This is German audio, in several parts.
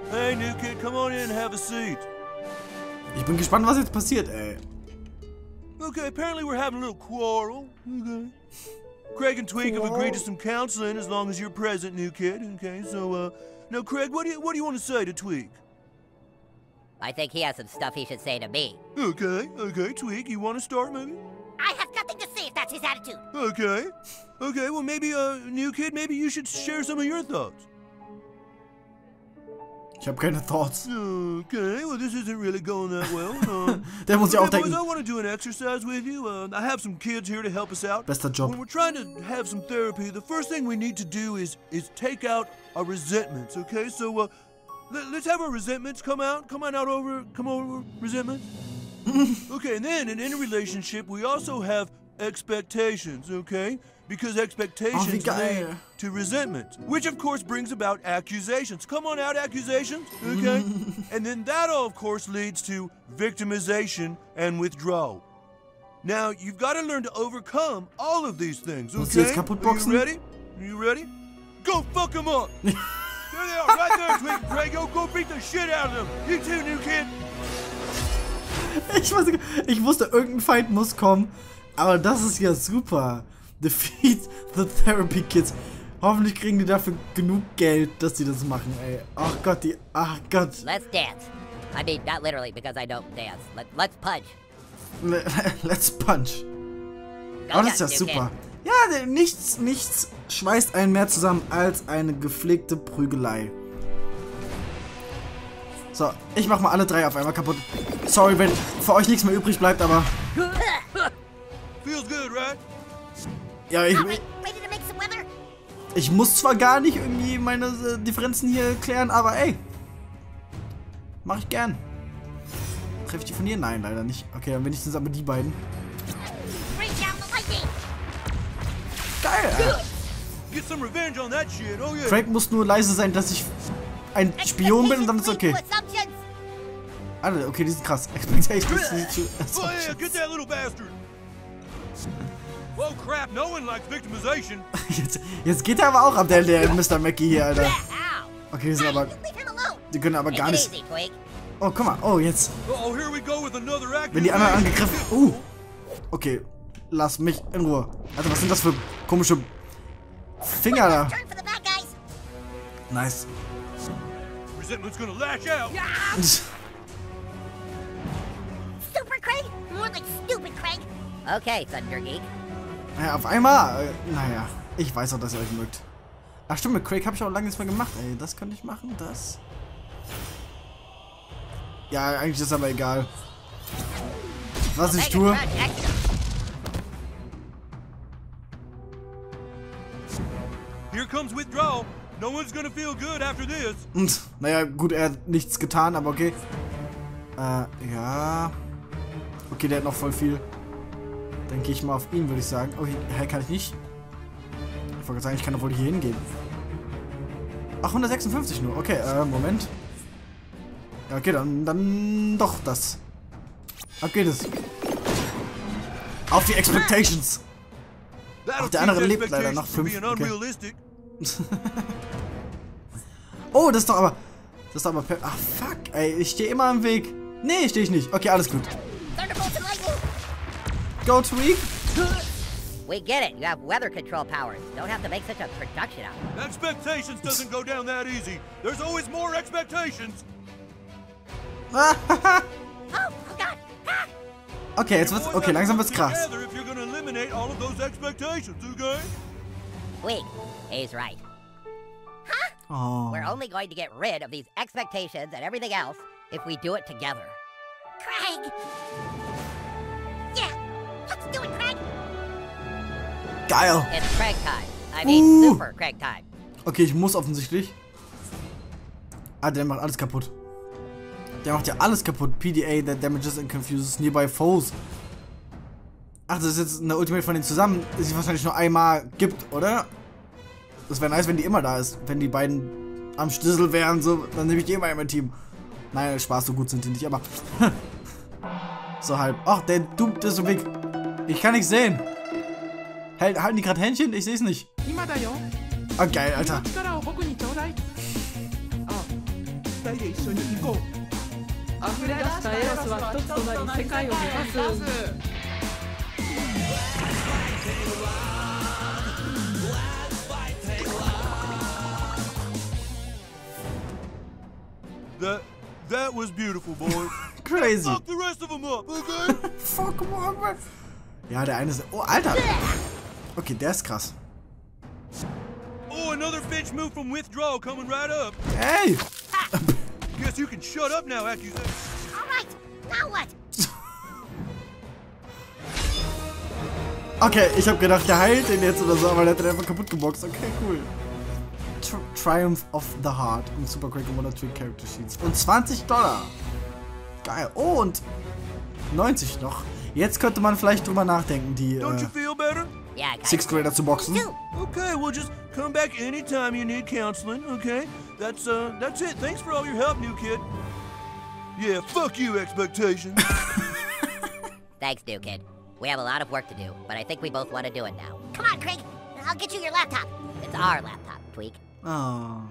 Hey, new kid, come on in and have a seat. Ich bin gespannt, was jetzt passiert, ey. Okay, apparently we're having a little quarrel. Okay. Craig and Tweak have agreed to some counseling as long as you're present, new kid. Okay, so, now, Craig, what do you want to say to Tweak? I think he has some stuff he should say to me. Okay, Tweak, you want to start, maybe? I have nothing to say if that's his attitude. Okay, well, maybe, new kid, maybe you should share some of your thoughts. Ich habe keine Thoughts. Okay, well, this isn't really going that well. Der muss ja auch boys, denken. I want to do an exercise with you. I have some kids here to help us out. Bester Job. When we're trying to have some therapy, the first thing we need to do is take out our resentments, okay? So, let's have our resentments come over resentments. Okay, and then in a relationship, we also have expectations, okay? Because expectations lead to resentment, which of course brings about accusations. Come on out, accusations, okay? And then that all, of course, leads to victimization and withdrawal. Now, you've got to learn to overcome all of these things, okay? Are you ready? Go fuck them up! There they are, right there, Tweak and Craig. Go beat the shit out of them. You too, new kid. Ich wusste, irgendein Fight muss kommen, aber das ist ja super. Defeat the Therapy Kids. Hoffentlich kriegen die dafür genug Geld, dass sie das machen, ey. Ach Gott, ach Gott. Let's dance. I mean, not literally, because I don't dance. Let's punch. Let's punch. Oh, das ist ja super. Ja, nichts schweißt einen mehr zusammen als eine gepflegte Prügelei. So, ich mach mal alle drei auf einmal kaputt. Sorry, wenn für euch nichts mehr übrig bleibt, aber... Feels good, right? Ja, ich muss zwar gar nicht irgendwie meine Differenzen hier klären, aber ey. Mach ich gern. Treffe ich die von hier? Nein, leider nicht. Okay, dann wenigstens aber die beiden. Geil! Craig muss nur leise sein, dass ich ein Spion bin und dann ist okay. Alter, okay, die sind krass. Expectations. Oh crap, no one likes victimization. Jetzt geht er aber auch ab, der Mr. Mackie hier, Alter. Okay, die können aber gar nicht. Oh, guck mal. Oh, jetzt. Wenn die anderen angegriffen. Okay, lass mich in Ruhe. Alter, was sind das für komische Finger da? Nice. Super Craig? More like stupid Craig. Okay, Thunder Geek. Naja, auf einmal. Naja, ich weiß auch, dass ihr euch mögt. Ach stimmt, mit Craig habe ich auch lange nichts mehr gemacht. Ey, das könnte ich machen, das. Ja, eigentlich ist aber egal. Was ich tue. Here comes withdrawal. No one's gonna feel good after this. Und, naja, gut, er hat nichts getan, aber okay. Ja. Okay, der hat noch voll viel. Dann gehe ich mal auf ihn, würde ich sagen. Oh, hier kann ich nicht. Ich wollte sagen, ich kann doch wohl hier hingehen. Ach, 156 nur. Okay, Moment. Ja, okay, dann doch das. Ab geht es. Auf die Expectations. Ach, der andere lebt leider noch 5. Okay. Oh, das ist doch aber... Ach, fuck, ey. Ich stehe immer im Weg. Nee, stehe ich nicht. Okay, alles gut. Go, Tweak. We get it. You have weather control powers. Don't have to make such a production out of it. Expectations doesn't go down that easy. There's always more expectations. Oh God. Okay, jetzt wird's... Okay, langsam wird's krass. Tweak, he's right. Oh. We're only going to get rid of these expectations and everything else if we do it together. Craig. Yeah, let's do it, Craig. Geil. It's Craig time. I mean, super Craig time. Okay, ich muss offensichtlich. Ah, der macht alles kaputt. Der macht ja alles kaputt. PDA, that damages and confuses nearby foes. Ach, das ist jetzt eine Ultimate von denen zusammen, die es wahrscheinlich nur einmal gibt, oder? Das wäre nice, wenn die immer da ist. Wenn die beiden am Stissel wären, so, dann nehme ich die immer in mein Team. Nein, Spaß, so gut sind die nicht, aber... so halb. Ach, der Dude ist so weg. Ich kann nichts sehen. Halten die gerade Händchen? Ich sehe es nicht. Ah, geil, Alter. 際へ一緒に行こう。溢れ出したエロスは一つとなり世界を目指す。 That was beautiful, boys. Crazy. Fuck the rest of them up, okay? Fuck on, man. Ja, der eine ist... Oh, Alter. Okay, der ist krass. Oh, another bitch move from withdrawal coming right up. Hey! Guess you can shut up now, accusation. All right, now what? Okay, ich hab gedacht, der heilt den jetzt oder so, aber der hat den einfach kaputt geboxt. Okay, cool. Triumph of the Heart und Super Quake Commander Trick Character Sheets. Und $20. Geil. Oh, und 90 noch. Jetzt könnte man vielleicht drüber nachdenken, die Don't you feel better? Yeah, kind Sixth Grader zu boxen. Okay, well just come back anytime you need counseling, okay? That's it. Thanks for all your help, new kid. Yeah, fuck you, expectations. Thanks, new kid. We have a lot of work to do, but I think we both want to do it now. Come on, Craig. I'll get you your laptop. It's our laptop, Tweak. Oh.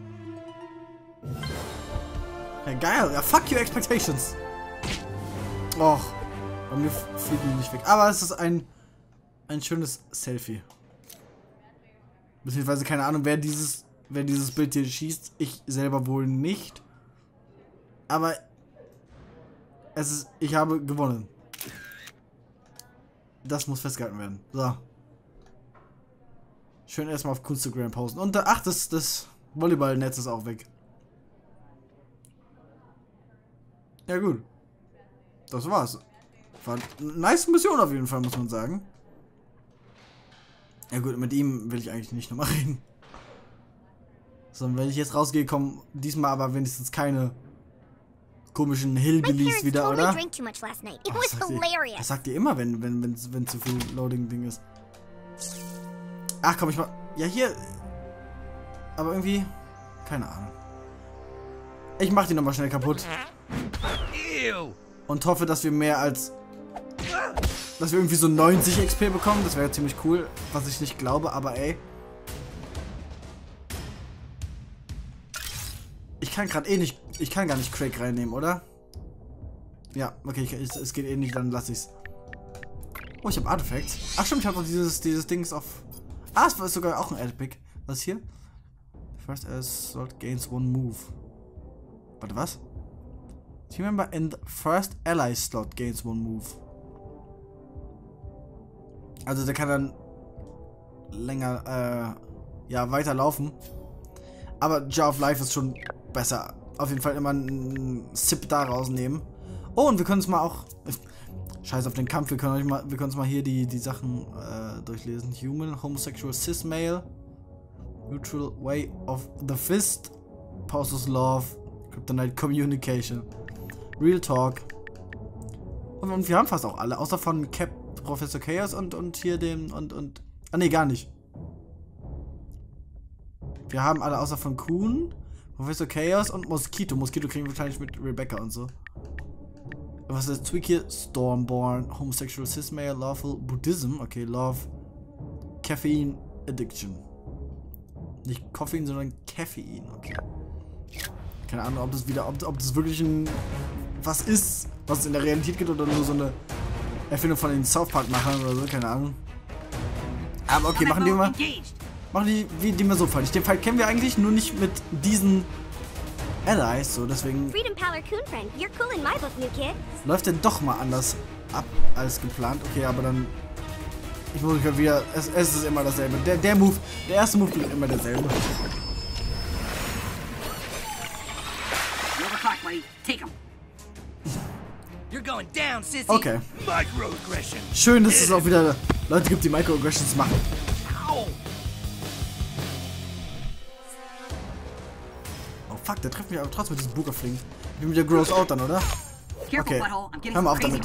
Ja, geil. Ja, fuck your expectations. Och, bei mir fliegt die nicht weg. Aber es ist ein schönes Selfie. Beziehungsweise keine Ahnung, wer dieses Bild hier schießt. Ich selber wohl nicht. Aber ich habe gewonnen. Das muss festgehalten werden. So. Schön erstmal auf Instagram posten. Und ach, das Volleyballnetz ist auch weg. Ja gut. Das war's. War eine nice Mission auf jeden Fall, muss man sagen. Ja gut, mit ihm will ich eigentlich nicht nochmal reden. So, und wenn ich jetzt rausgehe, kommen diesmal aber wenigstens keine komischen Hillbillies wieder, oder? Das sagt ihr immer, wenn zu viel Loading-Ding ist. Ach komm, ich mal... Ja, hier... Aber irgendwie... Keine Ahnung. Ich mach die nochmal schnell kaputt. Und hoffe, dass wir mehr als... Dass wir irgendwie so 90 XP bekommen. Das wäre ziemlich cool. Was ich nicht glaube, aber ey. Ich kann gerade eh nicht... Ich kann gar nicht Craig reinnehmen, oder? Ja, okay, es geht eh nicht, dann lasse ich's. Oh, ich habe Artifacts. Ach stimmt, ich habe noch dieses Dings auf... Ah, es war sogar auch ein Epic. Was ist hier? First slot gains one move. Warte, was? Team member in the first ally slot gains one move. Also der kann dann länger, ja, weiterlaufen. Aber Jar of Life ist schon besser. Auf jeden Fall immer einen Sip da rausnehmen. Oh, und wir können es mal auch... Scheiß auf den Kampf, wir können uns mal hier die Sachen durchlesen. Human, Homosexual, Cis-Male, Neutral Way of the Fist, Pauses Love, Kryptonite Communication, Real Talk. Und wir haben fast auch alle, außer von Cap, Professor Chaos und hier dem und ah ne, gar nicht. Wir haben alle außer von Kuhn, Professor Chaos und Mosquito. Mosquito kriegen wir wahrscheinlich mit Rebecca und so. Was ist das? Tweak hier? Stormborn, Homosexual, Cis-Male, Lawful, Buddhism. Okay, Love, Caffeine, Addiction. Nicht Koffein, sondern Caffein. Okay. Keine Ahnung, ob das wirklich was ist, was es in der Realität gibt oder nur so eine Erfindung von den South Park-Machern oder so. Keine Ahnung. Aber okay, machen die wie die mir so fallen. Den Fall kennen wir eigentlich nur nicht mit diesen Allies, so deswegen läuft der doch mal anders ab als geplant. Okay, aber dann ich muss mich wieder, es ist immer dasselbe. Der erste Move bleibt immer derselbe. Okay. Schön, dass es auch wieder Leute gibt, die Microaggressions machen. Fuck, der trifft mich aber trotzdem mit diesem Boogerfling. Ich bin wieder gross out dann, oder? Okay, hör mal auf damit.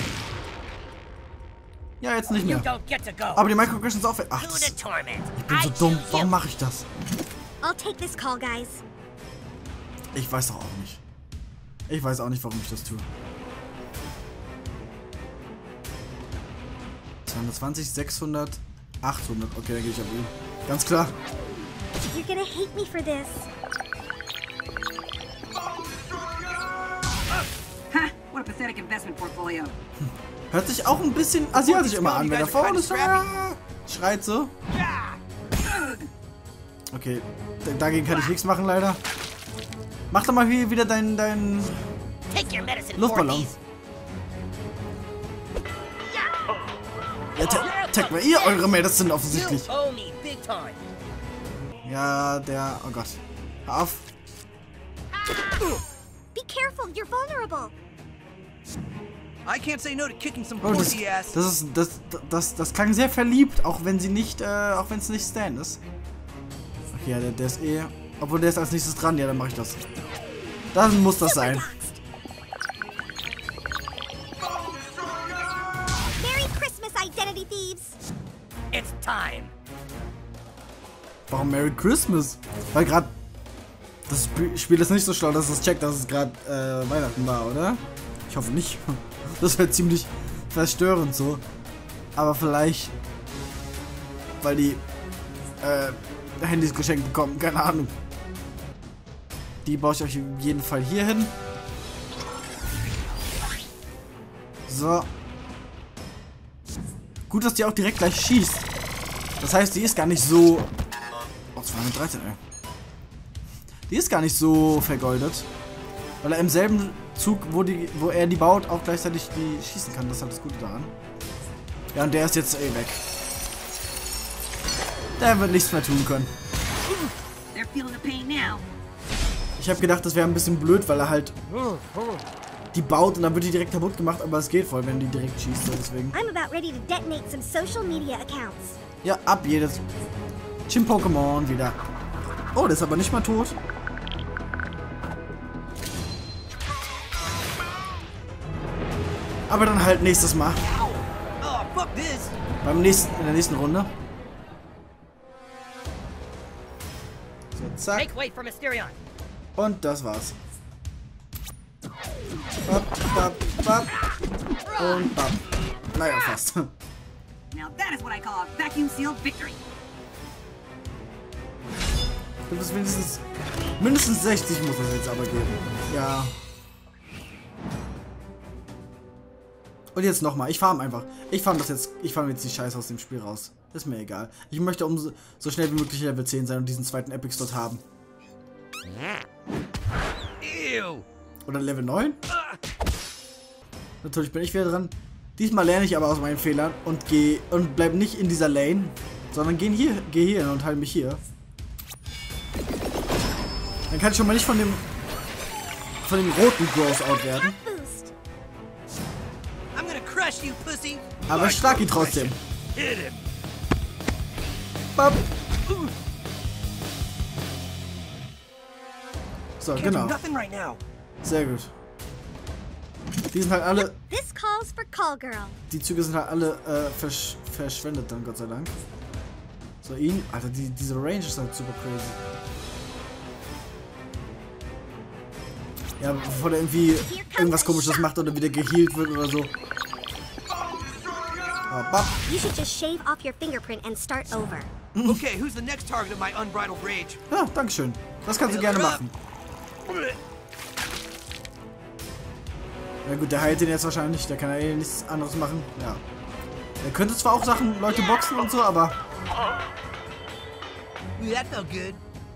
Ja, jetzt nicht mehr. Aber die Microaggressions auch... Ach, ich bin so dumm. Warum mache ich das? Ich weiß doch auch nicht. Ich weiß auch nicht, warum ich das tue. 220, 600, 800. Okay, dann gehe ich auf ihn. Ganz klar. You're gonna hate me for this. investment portfolio. Hört sich auch ein bisschen asiatisch immer an, wenn er vorne ist. Schreit so. Okay, dagegen kann ich nichts machen, leider. Mach doch mal hier wieder dein Take your medicine, Luftballon. Forties. Ja, tag mal ihr eure Medicine offensichtlich. You owe me big time. Ja, der... Oh Gott. Hör auf. Be careful, you're vulnerable. I can't say no to kicking some Oh, pointy ass. das klang sehr verliebt, auch wenn sie nicht, auch wenn es nicht Stan ist. Ach ja, der ist eh... Obwohl, der ist als nächstes dran. Ja, dann mache ich das. Dann muss das sein. Merry Christmas, Identity Thieves. It's time. Warum Merry Christmas? Weil gerade... Das Spiel ist nicht so schlau, dass es checkt, dass es gerade Weihnachten war, oder? Ich hoffe nicht. Das wäre ziemlich verstörend so. Aber vielleicht... Weil die... Handys geschenkt bekommen. Keine Ahnung. Die baue ich euch auf jeden Fall hier hin. So. Gut, dass die auch direkt gleich schießt. Das heißt, die ist gar nicht so... Oh, 213, ey. Die ist gar nicht so vergoldet. Weil er im selben Zug, wo er die baut, auch gleichzeitig die schießen kann. Das ist halt das Gute daran. Ja, und der ist jetzt eh weg. Der wird nichts mehr tun können. They're feeling the pain now. Ich habe gedacht, das wäre ein bisschen blöd, weil er halt die baut und dann wird die direkt kaputt gemacht, aber es geht voll, wenn die direkt schießt, so deswegen. I'm about ready to detonate some social media accounts. Ja, ab jedes Chim-Pokémon wieder. Oh, der ist aber nicht mal tot. Aber dann halt nächstes Mal. Oh, fuck this. In der nächsten Runde. So, zack. Make way for Mysterion. Und das war's. Bap, bap, bap. Und bap. Naja, fast. Now that is what I call a vacuum-sealed victory. Du bist mindestens 60 muss das jetzt aber geben. Ja. Und jetzt nochmal. Ich farm einfach. Ich farm jetzt die Scheiße aus dem Spiel raus. Ist mir egal. Ich möchte so schnell wie möglich Level 10 sein und diesen zweiten Epic-Slot haben. Ew. Oder Level 9? Natürlich bin ich wieder dran. Diesmal lerne ich aber aus meinen Fehlern und bleib nicht in dieser Lane, sondern geh hier hin und halte mich hier. Dann kann ich schon mal nicht von dem roten Grows-Out werden. Boost. I'm gonna crush you, pussy. Aber ich schlag ihn trotzdem. Hit him. Bap. So, Can't genau. do nothing right now. Sehr gut. Die sind halt alle... This calls for Call Girl. Die Züge sind halt alle verschwendet dann, Gott sei Dank. So, ihn... Alter, diese Range ist halt super crazy. Ja, bevor der irgendwie irgendwas Komisches macht oder wieder geheilt wird oder so. Oh, bap. You should just shave off your fingerprint and start over. Okay, who's the next target of my unbridled rage? Ja, dankeschön. Das kannst du gerne machen. Ja gut, der heilt den jetzt wahrscheinlich. Der kann ja eh nichts anderes machen. Ja. Der könnte zwar auch Sachen, Leute boxen und so, aber... That felt good.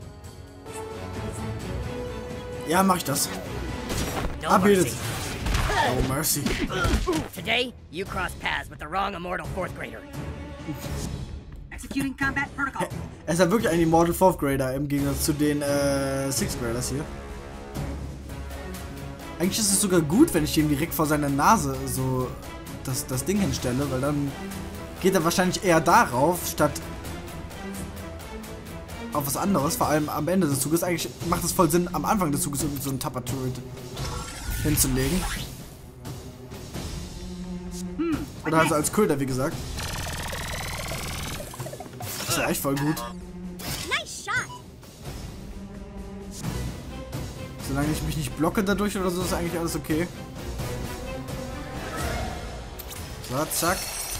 Ja, mach ich das. No Abbildet. mercy. Oh, mercy. Today, you crossed paths with the wrong immortal fourth grader. Executing combat protocol. Er ist ja wirklich ein Immortal 4th Grader im Gegensatz zu den 6th Graders hier. Eigentlich ist es sogar gut, wenn ich ihm direkt vor seiner Nase so das Ding hinstelle, weil dann geht er wahrscheinlich eher darauf, statt auf was anderes. Vor allem am Ende des Zuges. Eigentlich macht es voll Sinn, am Anfang des Zuges irgendwie so ein Tupper-Turret hinzulegen. Oder also als Köder, wie gesagt. Das ist ja echt voll gut. Nice shot. Solange ich mich nicht blocke dadurch oder so, ist eigentlich alles okay. So, zack.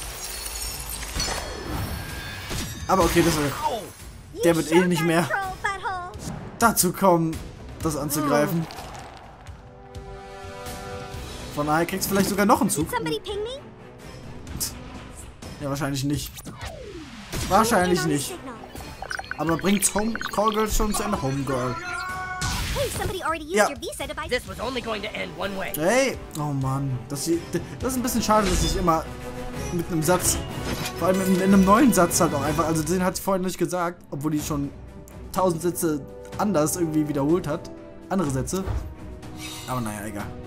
Aber okay, der wird eh nicht mehr dazu kommen, das anzugreifen. Von daher kriegst du vielleicht sogar noch einen Zug. Somebody ping me? Ja, wahrscheinlich nicht. Wahrscheinlich nicht. Aber bringt's Home Callgirl schon zu Ende? Homegirl. Hey, somebody already used Ja. your visa to buy. This was only going to end one way. Hey! Oh Mann. Das ist ein bisschen schade, dass ich immer mit einem Satz, vor allem in einem neuen Satz halt auch einfach, also den hat sie vorhin nicht gesagt, obwohl die schon 1000 Sätze anders irgendwie wiederholt hat. Andere Sätze. Aber naja, egal.